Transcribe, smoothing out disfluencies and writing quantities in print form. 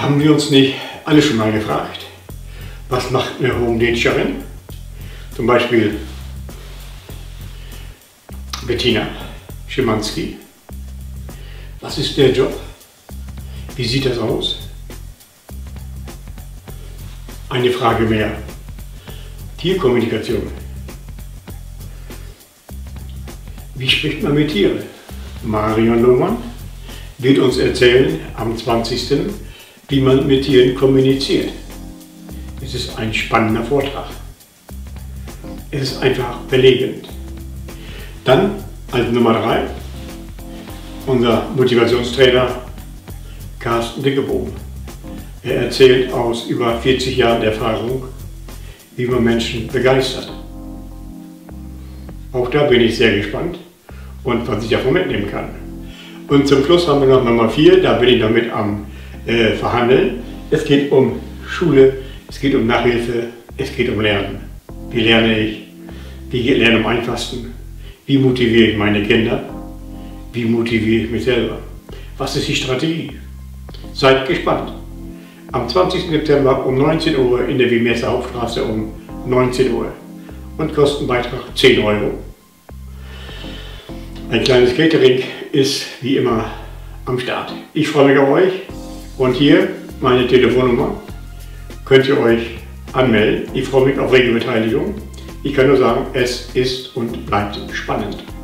Haben wir uns nicht alle schon mal gefragt, was macht eine Homedate-Cherin? Zum Beispiel Bettina Schimanski. Was ist der Job? Wie sieht das aus? Eine Frage mehr. Tierkommunikation. Wie spricht man mit Tieren? Marion Lohmann wird uns erzählen am 20. wie man mit Tieren kommuniziert. Es ist ein spannender Vortrag. Es ist einfach belegend. Dann als Nummer 3 unser Motivationstrainer Carsten Dickebohm. Er erzählt aus über 40 Jahren Erfahrung, wie man Menschen begeistert. Auch da bin ich sehr gespannt und was ich davon mitnehmen kann. Und zum Schluss haben wir noch Nummer 4, da bin ich noch mit am Verhandeln. Es geht um Schule, es geht um Nachhilfe, es geht um Lernen. Wie lerne ich? Wie lerne ich am einfachsten? Wie motiviere ich meine Kinder? Wie motiviere ich mich selber? Was ist die Strategie? Seid gespannt. Am 20. September um 19 Uhr in der Wimesser Hauptstraße um 19 Uhr. Und Kostenbeitrag 10 €. Ein kleines Catering ist wie immer am Start. Ich freue mich auf euch und hier meine Telefonnummer. Könnt ihr euch anmelden. Ich freue mich auf rege Beteiligung. Ich kann nur sagen, es ist und bleibt spannend.